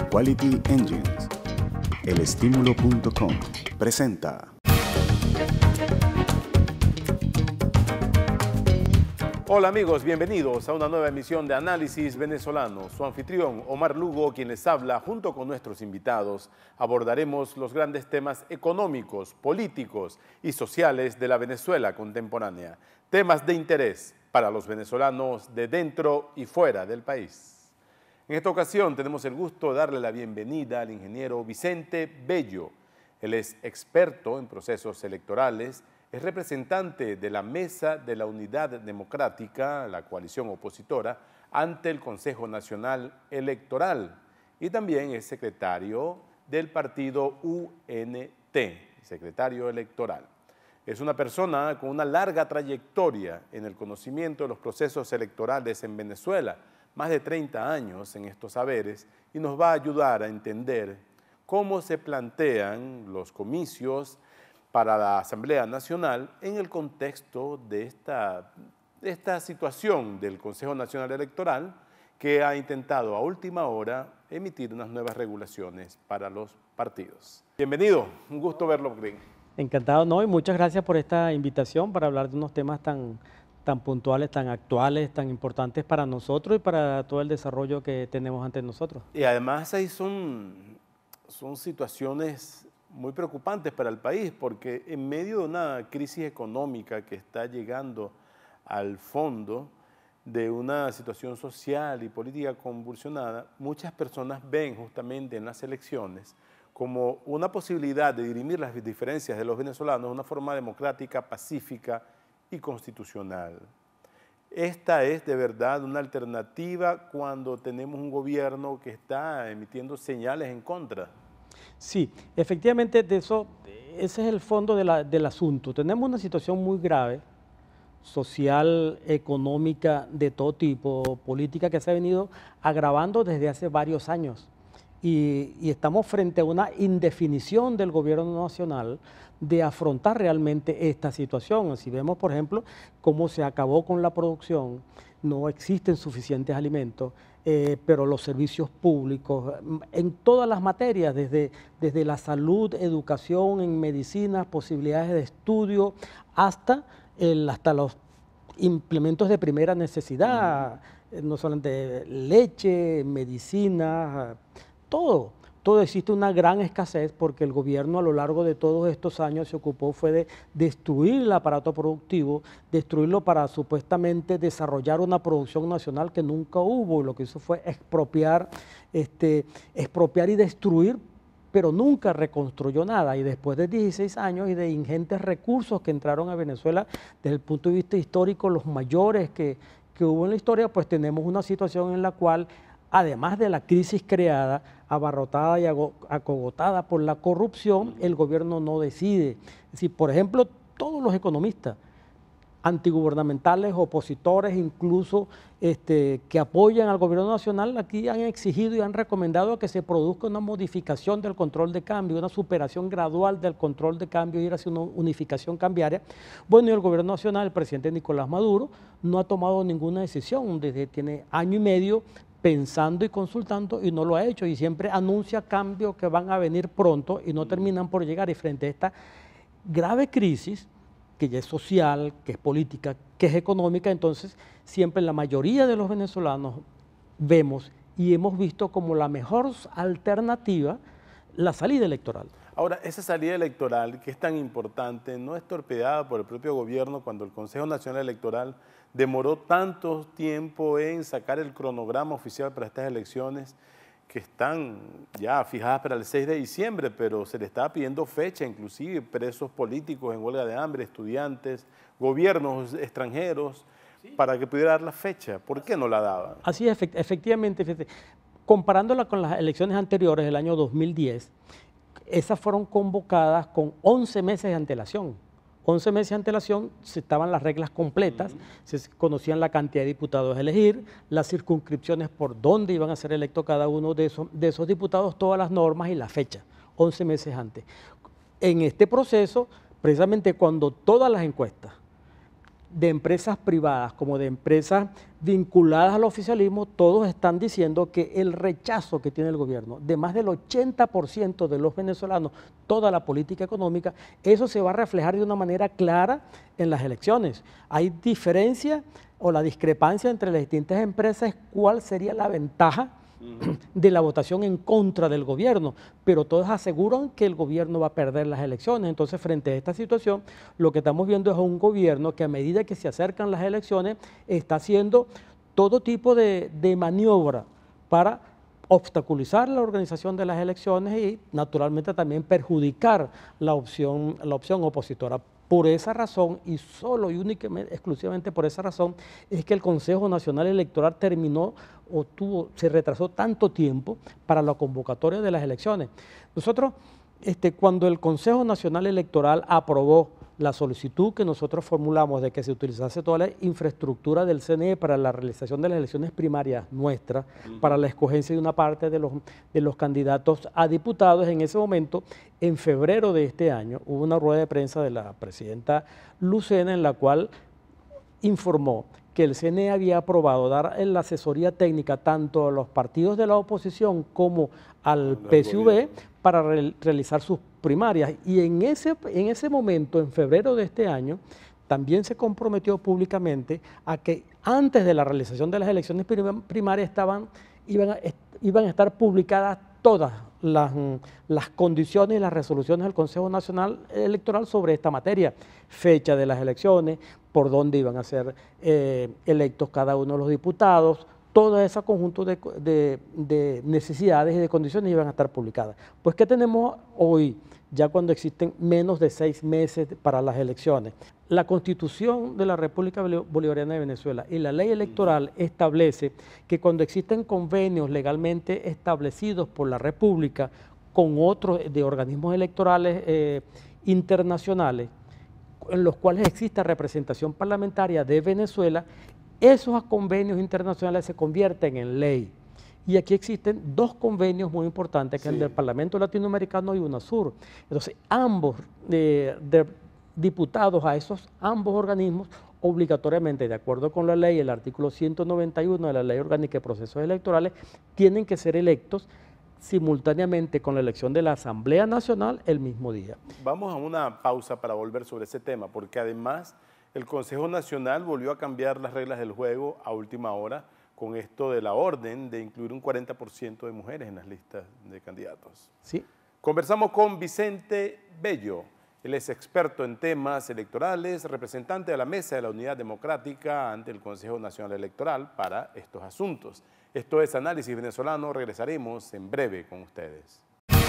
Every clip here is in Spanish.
Quality Engines. Elestimulo.com presenta. Hola amigos, bienvenidos a una nueva emisión de Análisis Venezolano. Su anfitrión, Omar Lugo, quien les habla, junto con nuestros invitados, abordaremos los grandes temas económicos, políticos y sociales de la Venezuela contemporánea. Temas de interés para los venezolanos de dentro y fuera del país. En esta ocasión tenemos el gusto de darle la bienvenida al ingeniero Vicente Bello. Él es experto en procesos electorales, es representante de la Mesa de la Unidad Democrática, la coalición opositora, ante el Consejo Nacional Electoral y también es secretario del partido UNT, secretario electoral. Es una persona con una larga trayectoria en el conocimiento de los procesos electorales en Venezuela, más de 30 años en estos saberes, y nos va a ayudar a entender cómo se plantean los comicios para la Asamblea Nacional en el contexto de esta situación del Consejo Nacional Electoral, que ha intentado a última hora emitir unas nuevas regulaciones para los partidos. Bienvenido, un gusto verlo, Green. Encantado, ¿no? Y muchas gracias por esta invitación para hablar de unos temas tan puntuales, tan actuales, tan importantes para nosotros y para todo el desarrollo que tenemos ante nosotros. Y además ahí son situaciones muy preocupantes para el país, porque en medio de una crisis económica que está llegando al fondo de una situación social y política convulsionada, muchas personas ven justamente en las elecciones como una posibilidad de dirimir las diferencias de los venezolanos de una forma democrática, pacífica y constitucional. Esta es de verdad una alternativa cuando tenemos un gobierno que está emitiendo señales en contra. Sí, efectivamente ese es el fondo del asunto. Tenemos una situación muy grave, social, económica, de todo tipo, política, que se ha venido agravando desde hace varios años. Y estamos frente a una indefinición del gobierno nacional de afrontar realmente esta situación. Si vemos, por ejemplo, cómo se acabó con la producción, no existen suficientes alimentos, pero los servicios públicos, en todas las materias, desde la salud, educación, en medicina, posibilidades de estudio, hasta los implementos de primera necesidad, no solamente leche, medicina, todo existe una gran escasez porque el gobierno a lo largo de todos estos años se ocupó fue de destruir el aparato productivo, destruirlo para supuestamente desarrollar una producción nacional que nunca hubo. Lo que hizo fue expropiar y destruir, pero nunca reconstruyó nada. Y después de 16 años y de ingentes recursos que entraron a Venezuela, desde el punto de vista histórico, los mayores que hubo en la historia, pues tenemos una situación en la cual, además de la crisis creada, abarrotada y acogotada por la corrupción, el gobierno no decide. Es decir, por ejemplo, todos los economistas antigubernamentales, opositores, incluso que apoyan al gobierno nacional, aquí han exigido y han recomendado que se produzca una modificación del control de cambio, una superación gradual del control de cambio y ir hacia una unificación cambiaria. Bueno, y el gobierno nacional, el presidente Nicolás Maduro, no ha tomado ninguna decisión, tiene año y medio pensando y consultando y no lo ha hecho, y siempre anuncia cambios que van a venir pronto y no terminan por llegar. Y frente a esta grave crisis, que ya es social, que es política, que es económica, entonces siempre la mayoría de los venezolanos vemos y hemos visto como la mejor alternativa la salida electoral. Ahora, esa salida electoral, que es tan importante, no es torpedeada por el propio gobierno cuando el Consejo Nacional Electoral demoró tanto tiempo en sacar el cronograma oficial para estas elecciones que están ya fijadas para el 6 de diciembre, pero se le estaba pidiendo fecha, inclusive presos políticos en huelga de hambre, estudiantes, gobiernos extranjeros, para que pudiera dar la fecha. ¿Por qué no la daba? Así es, efectivamente, fíjate, comparándola con las elecciones anteriores del año 2010, esas fueron convocadas con 11 meses de antelación. 11 meses de antelación estaban las reglas completas, se conocían la cantidad de diputados a elegir, las circunscripciones por dónde iban a ser electos cada uno de esos diputados, todas las normas y la fecha, 11 meses antes. En este proceso, precisamente cuando todas las encuestas de empresas privadas como de empresas vinculadas al oficialismo, todos están diciendo que el rechazo que tiene el gobierno de más del 80% de los venezolanos, toda la política económica, eso se va a reflejar de una manera clara en las elecciones. Hay diferencia o la discrepancia entre las distintas empresas, cuál sería la ventaja de la votación en contra del gobierno, pero todos aseguran que el gobierno va a perder las elecciones. Entonces, frente a esta situación, lo que estamos viendo es a un gobierno que a medida que se acercan las elecciones está haciendo todo tipo de maniobra para obstaculizar la organización de las elecciones y naturalmente también perjudicar la opción opositora. Por esa razón, y solo y únicamente, exclusivamente por esa razón, es que el Consejo Nacional Electoral terminó se retrasó tanto tiempo para la convocatoria de las elecciones. Nosotros, cuando el Consejo Nacional Electoral aprobó la solicitud que nosotros formulamos de que se utilizase toda la infraestructura del CNE para la realización de las elecciones primarias nuestras, para la escogencia de una parte de los candidatos a diputados, en ese momento, en febrero de este año, hubo una rueda de prensa de la presidenta Lucena en la cual informó que el CNE había aprobado dar la asesoría técnica tanto a los partidos de la oposición como al PSV para realizar sus primarias. Y en ese momento, en febrero de este año, también se comprometió públicamente a que antes de la realización de las elecciones primarias iban a estar publicadas todas las condiciones y las resoluciones del Consejo Nacional Electoral sobre esta materia, fecha de las elecciones, por dónde iban a ser electos cada uno de los diputados, todo ese conjunto de necesidades y de condiciones iban a estar publicadas. Pues, ¿qué tenemos hoy, ya cuando existen menos de 6 meses para las elecciones? La Constitución de la República Bolivariana de Venezuela y la ley electoral establece que cuando existen convenios legalmente establecidos por la República con otros de organismos electorales internacionales, en los cuales existe representación parlamentaria de Venezuela, esos convenios internacionales se convierten en ley. Y aquí existen 2 convenios muy importantes, que es el del Parlamento Latinoamericano y UNASUR. Entonces, ambos diputados a ambos organismos, obligatoriamente, de acuerdo con la ley, el artículo 191 de la Ley Orgánica de Procesos Electorales, tienen que ser electos simultáneamente con la elección de la Asamblea Nacional el mismo día. Vamos a una pausa para volver sobre ese tema, porque además el Consejo Nacional volvió a cambiar las reglas del juego a última hora con esto de la orden de incluir un 40% de mujeres en las listas de candidatos. Sí. Conversamos con Vicente Bello. Él es experto en temas electorales, representante de la Mesa de la Unidad Democrática ante el Consejo Nacional Electoral para estos asuntos. Esto es Análisis Venezolano. Regresaremos en breve con ustedes.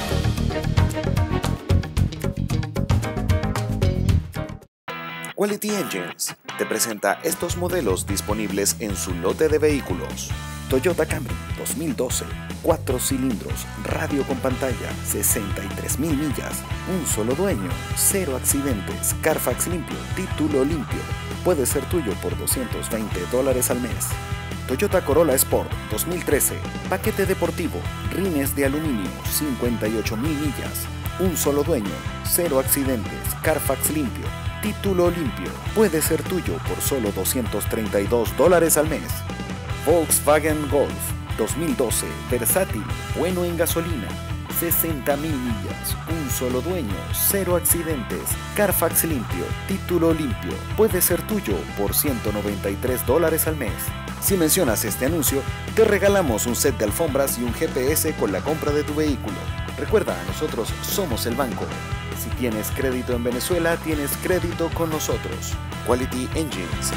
Quality Engines te presenta estos modelos disponibles en su lote de vehículos. Toyota Camry 2012, 4 cilindros, radio con pantalla, 63,000 millas, un solo dueño, 0 accidentes, Carfax limpio, título limpio. Puede ser tuyo por $220 al mes. Toyota Corolla Sport 2013, paquete deportivo, rines de aluminio, 58,000 millas, un solo dueño, 0 accidentes, Carfax limpio, título limpio. Puede ser tuyo por solo $232 al mes. Volkswagen Golf 2012, versátil, bueno en gasolina, 60,000 millas, un solo dueño, 0 accidentes, Carfax limpio, título limpio. Puede ser tuyo por $193 al mes. Si mencionas este anuncio, te regalamos un set de alfombras y un GPS con la compra de tu vehículo. Recuerda, nosotros somos el banco. Si tienes crédito en Venezuela, tienes crédito con nosotros. Quality Engines.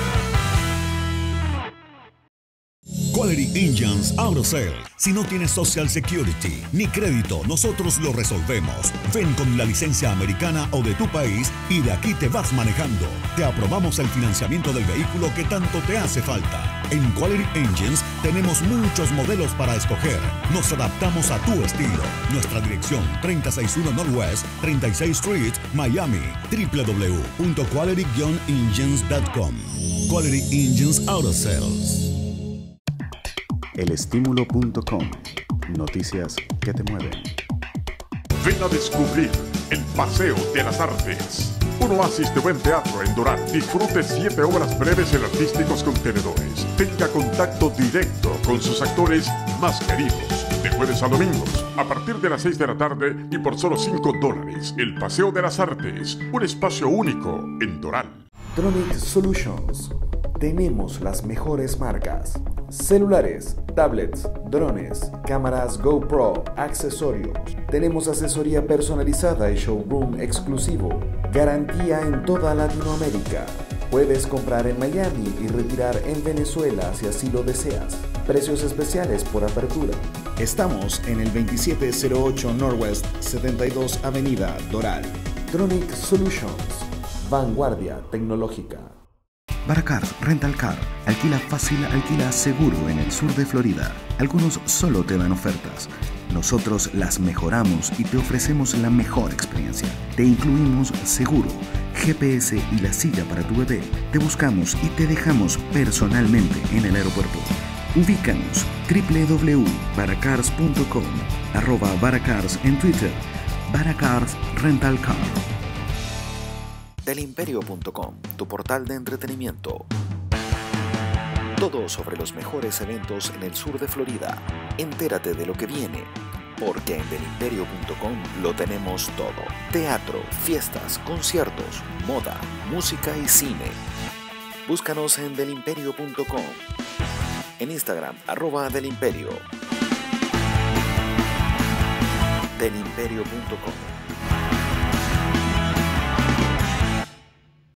Quality Engines Auto Sale. Si no tienes Social Security ni crédito, nosotros lo resolvemos. Ven con la licencia americana o de tu país y de aquí te vas manejando. Te aprobamos el financiamiento del vehículo que tanto te hace falta. En Quality Engines tenemos muchos modelos para escoger. Nos adaptamos a tu estilo. Nuestra dirección: 361 Northwest 36th Street, Miami. www.quality-engines.com. Quality Engines Auto Sales. Elestímulo.com. Noticias que te mueven. Ven a descubrir el Paseo de las Artes. Un oasis de buen teatro en Doral. Disfrute 7 obras breves en artísticos contenedores. Tenga contacto directo con sus actores más queridos. De jueves a domingos, a partir de las 6 de la tarde y por solo $5. El Paseo de las Artes, un espacio único en Doral. Tronic Solutions. Tenemos las mejores marcas: celulares, tablets, drones, cámaras GoPro, accesorios. Tenemos asesoría personalizada y showroom exclusivo. Garantía en toda Latinoamérica. Puedes comprar en Miami y retirar en Venezuela si así lo deseas. Precios especiales por apertura. Estamos en el 2708 Northwest 72 Avenida, Doral. Tronic Solutions. Vanguardia tecnológica. Baracars Rental Car. Alquila fácil, alquila seguro en el sur de Florida. Algunos solo te dan ofertas. Nosotros las mejoramos y te ofrecemos la mejor experiencia. Te incluimos seguro, GPS y la silla para tu bebé. Te buscamos y te dejamos personalmente en el aeropuerto. Ubícanos www.baracars.com, @Baracars en Twitter, Baracars Rental Car. Delimperio.com, tu portal de entretenimiento. Todo sobre los mejores eventos en el sur de Florida. Entérate de lo que viene, porque en delimperio.com lo tenemos todo. Teatro, fiestas, conciertos, moda, música y cine. Búscanos en delimperio.com. En Instagram, @delimperio. Delimperio.com.